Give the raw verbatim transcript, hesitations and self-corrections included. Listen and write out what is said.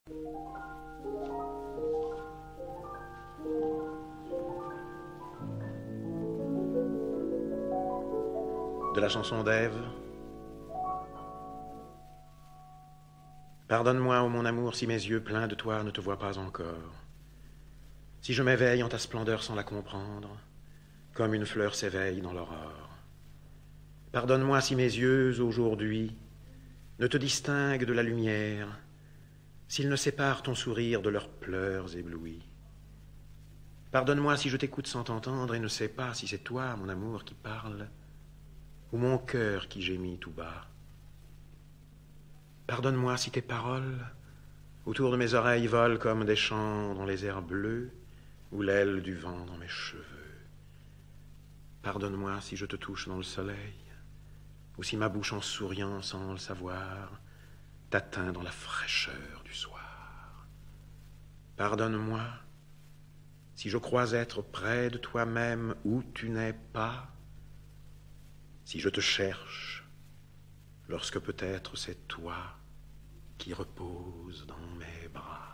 De la chanson d'Ève. Pardonne-moi, ô mon amour, si mes yeux pleins de toi ne te voient pas encore. Si je m'éveille en ta splendeur sans la comprendre, comme une fleur s'éveille dans l'aurore. Pardonne-moi si mes yeux, aujourd'hui, ne te distinguent de la lumière, s'ils ne séparent ton sourire de leurs pleurs éblouis. Pardonne-moi si je t'écoute sans t'entendre et ne sais pas si c'est toi, mon amour, qui parle, ou mon cœur qui gémit tout bas. Pardonne-moi si tes paroles, autour de mes oreilles, volent comme des chants dans les airs bleus, ou l'aile du vent dans mes cheveux. Pardonne-moi si je te touche dans le soleil, ou si ma bouche en souriant sans le savoir, t'atteint dans la fraîcheur du soir. Pardonne-moi si je crois être près de toi-même où tu n'es pas, si je te cherche, lorsque peut-être c'est toi qui repose dans mes bras.